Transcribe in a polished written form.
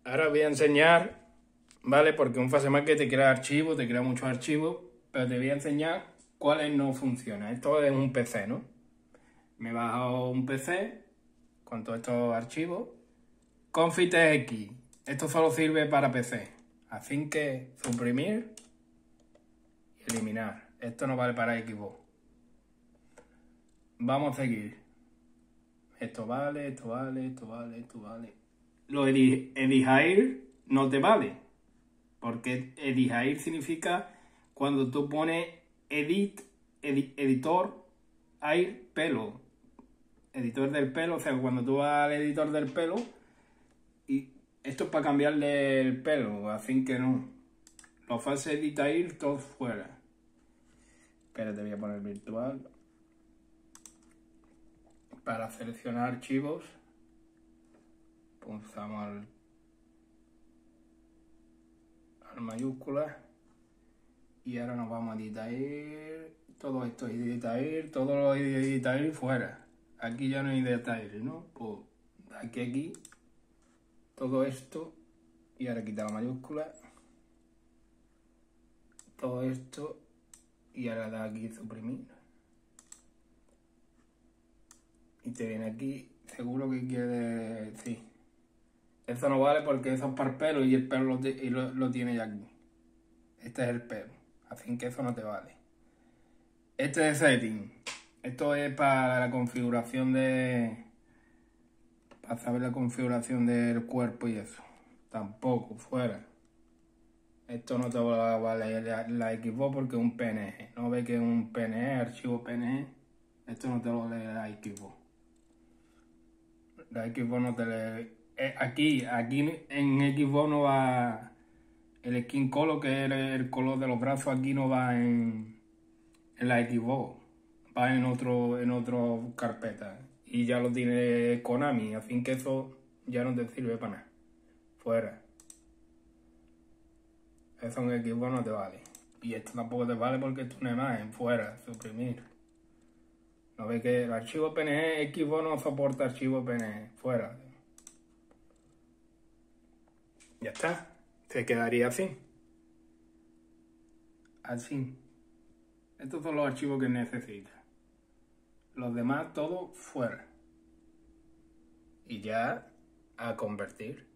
Ahora os voy a enseñar, ¿vale? Porque un FastMaker te crea archivos, te crea muchos archivos, pero te voy a enseñar cuáles no funcionan. Esto es un PC, ¿no? Me he bajado un PC con todos estos archivos. Config.txt. Esto solo sirve para PC. Así que suprimir y eliminar. Esto no vale para Xbox. Vamos a seguir. Esto vale, esto vale, esto vale, esto vale. Lo Edit no te vale. Porque Edit significa cuando tú pones editor, air, pelo. Editor del pelo, o sea, cuando tú vas al editor del pelo, y esto es para cambiarle el pelo, así que no. Los Fast Edit Air, todos fuera. Espera, te voy a poner virtual. Para seleccionar archivos, pulsamos al mayúscula y ahora nos vamos a editar todo esto, editar todo lo editar fuera. Aquí ya no hay detalle, ¿no? Pues aquí todo esto y ahora quita la mayúscula, todo esto y ahora da aquí suprimir. Y te viene aquí, seguro que quiere, sí. Eso no vale porque eso es para el pelo y el pelo lo tiene ya aquí. Este es el pelo, así que eso no te vale. Este es setting. Esto es para la configuración para saber la configuración del cuerpo y eso. Tampoco, fuera. Esto no te va a valer la Xbox porque es un PNG. No ve que es un PNG, archivo PNG. Esto no te lo lee la Xbox. La Xbox no te lee. Aquí en Xbox no va el skin color, que es el color de los brazos, aquí no va en la Xbox. Va en otro carpeta. Y ya lo tiene Konami, así que eso ya no te sirve para nada. Fuera. Eso en Xbox no te vale. Y esto tampoco te vale porque esto es una imagen. Fuera, suprimir. ¿No ves que el archivo PNG, Xbox no soporta archivo PNG? Fuera. Ya está. Se quedaría así. Así. Estos son los archivos que necesitas. Los demás, todo fuera. Y ya a convertir.